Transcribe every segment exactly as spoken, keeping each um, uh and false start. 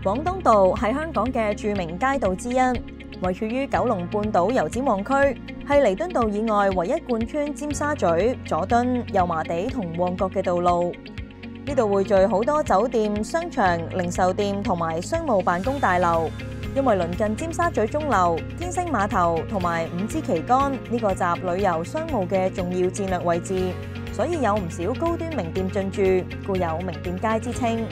廣東道係香港嘅著名街道之一，位處於九龍半島油尖旺區，係彌敦道以外唯一貫穿尖沙咀、佐敦、油麻地同旺角嘅道路。呢度匯聚好多酒店、商場、零售店同埋商務辦公大樓。因為鄰近尖沙咀鐘樓、天星碼頭同埋五支旗杆呢個集旅遊商務嘅重要戰略位置，所以有唔少高端名店進駐，故有名店街之稱。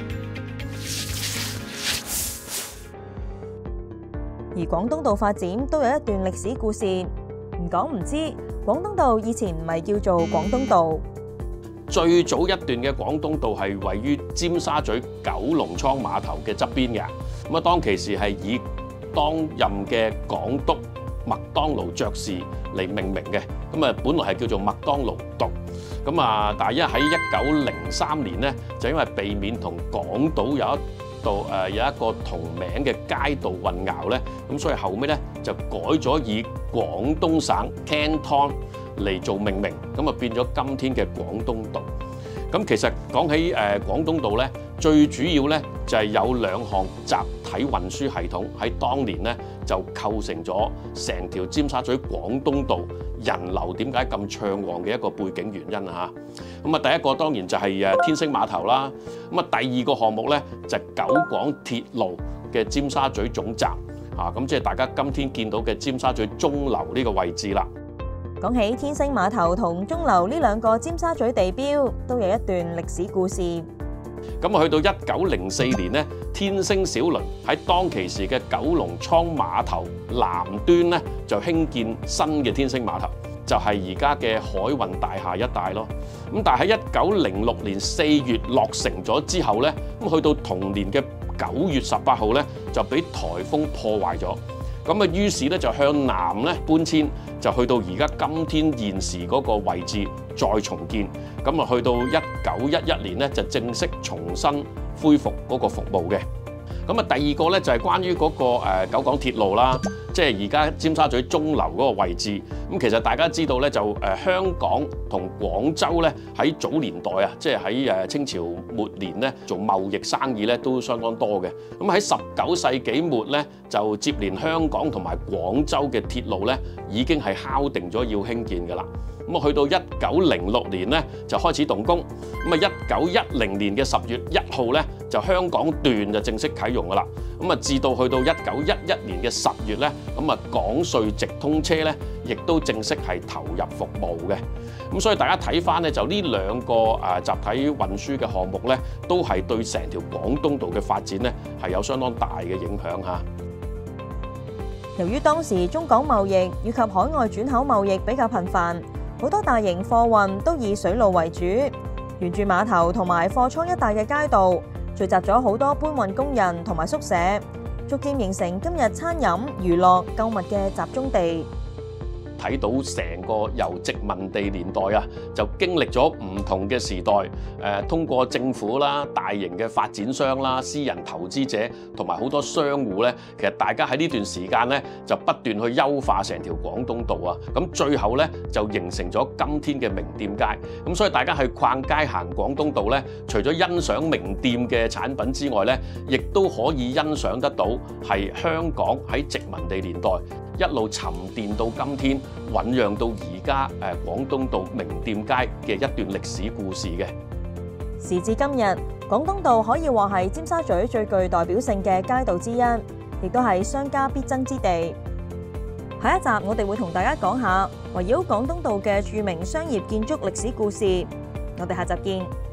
而廣東道發展都有一段歷史故事，唔講唔知，廣東道以前唔係叫做廣東道。 最早一段嘅廣東道係位於尖沙咀九龍倉碼頭嘅側邊嘅，咁啊當其時係以當任嘅港督麥當勞爵士嚟命名嘅，咁啊本來係叫做麥當勞道，咁啊但係因為喺一九零三年咧，就因為避免同港島有一度誒有一個同名嘅街道混淆咧，咁所以後尾咧就改咗以廣東省 Canton 嚟做命名，咁啊變咗今天嘅廣東道。咁其實講起誒廣東道咧，最主要咧就係有兩項集體運輸系統喺當年咧就構成咗成條尖沙咀廣東道人流點解咁暢旺嘅一個背景原因啊嚇。咁啊第一個當然就係誒天星碼頭啦，咁啊第二個項目咧就係九廣鐵路嘅尖沙咀總站啊，咁即係大家今天見到嘅尖沙咀鐘樓呢個位置啦。 講起天星碼頭同鐘樓呢兩個尖沙咀地標，都有一段歷史故事。 咁啊，去到一九零四年咧，天星小輪喺當其時嘅九龍倉碼頭南端咧，就興建新嘅天星碼頭，就係而家嘅海運大廈一帶咯。咁但係喺一九零六年四月落成咗之後咧，咁去到同年嘅九月十八號咧，就俾颱風破壞咗。咁啊，於是咧就向南咧搬遷，就去到而家今天現時嗰個位置再重建。咁啊，去到一九一一年咧就正式重新恢復嗰個服務嘅。咁啊，第二個咧就係關於嗰個誒九廣鐵路啦，即係而家尖沙咀鐘樓嗰個位置。咁其實大家知道咧，就誒香港同廣州咧喺早年代啊，即係喺誒清朝末年咧做貿易生意咧都相當多嘅。咁喺十九世紀末咧，就接連香港同埋廣州嘅鐵路咧已經係敲定咗要興建㗎啦。咁啊，去到一九零六年咧就開始動工。咁啊，一九一零年嘅十月一號咧就香港段就正式啟用㗎啦。咁啊，至到去到一九一一年嘅十月咧，咁啊港穗直通車咧亦都正式係投入服務嘅。咁所以大家睇翻咧，就呢兩個誒集體運輸嘅項目咧，都係對成條廣東道嘅發展咧係有相當大嘅影響嚇。 由於當時中港貿易以及海外轉口貿易比較頻繁，好多大型貨運都以水路為主，沿住碼頭同埋貨倉一帶嘅街道，聚集咗好多搬運工人同埋宿舍，逐漸形成今日餐飲、娛樂、購物嘅集中地。 睇到成個由殖民地年代啊，就經歷咗唔同嘅時代，誒通過政府啦、大型嘅發展商啦、私人投資者同埋好多商戶咧，其實大家喺呢段時間咧就不斷去優化成條廣東道啊，咁最後咧就形成咗今天嘅名店街。咁所以大家去逛街行廣東道咧，除咗欣賞名店嘅產品之外咧，亦都可以欣賞得到係香港喺殖民地年代一路沉澱到今天，醖釀到而家誒廣東道名店街嘅一段歷史故事嘅。 時至今日，廣東道可以話係尖沙咀最具代表性嘅街道之一，亦都係商家必爭之地。下一集我哋會同大家講下圍繞廣東道嘅著名商業建築歷史故事。我哋下集見。